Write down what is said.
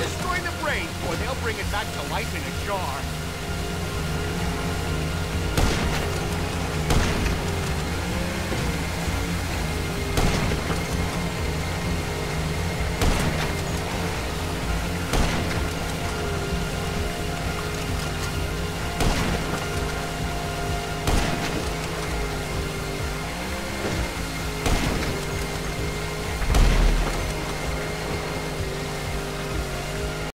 Destroy the brain, or they'll bring it back to life in a jar.